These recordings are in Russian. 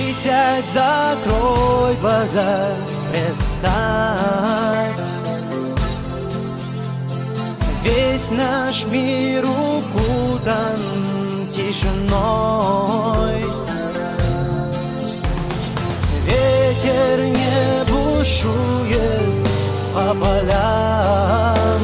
Присядь, закрой глаза, представь, весь наш мир укутан тишиной. Ветер не бушует по полям,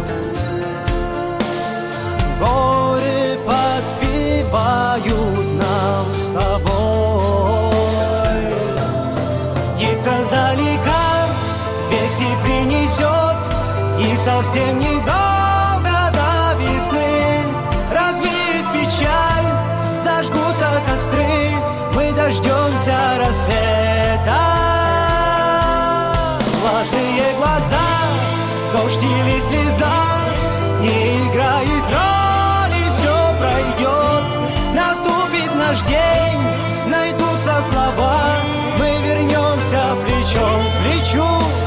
горы подпевают нам с тобой. Птица сдалека вести принесет, и совсем недолго до весны развеет печаль, зажгутся костры, мы дождемся рассвета. Влажные глаза, дождь или слеза, не играет роли, все пройдет. Наступит наш день, найдутся слова, мы вернемся плечом к плечу.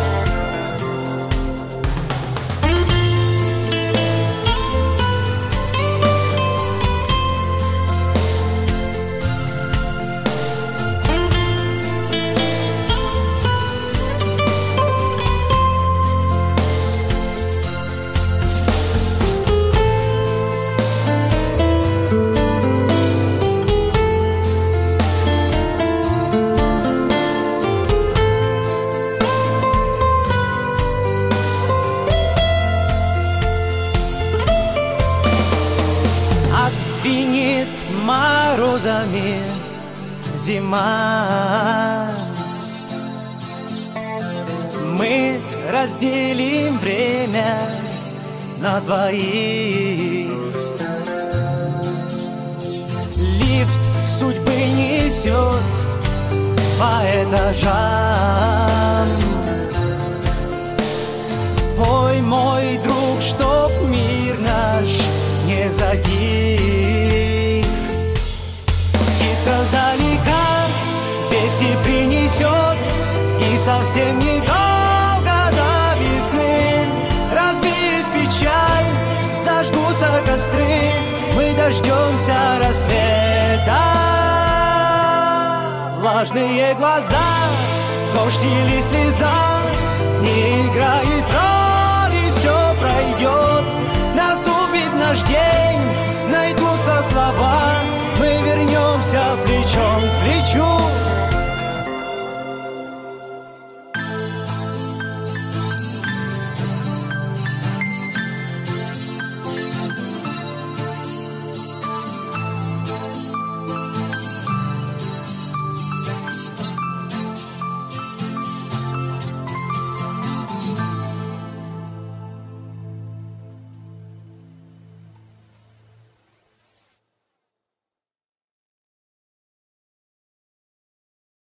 Отзвенит морозами зима, мы разделим время на двоих. Лифт судьбы несет по этажам. Пой, мой друг, чтоб мир наш не затих. Птица сдалека вести принесет, и совсем недолго до весны развеет печаль, зажгутся костры, мы дождемся рассвета. Влажные глаза, дождь или слеза, не играет роли, все пройдет. Наступит наш день,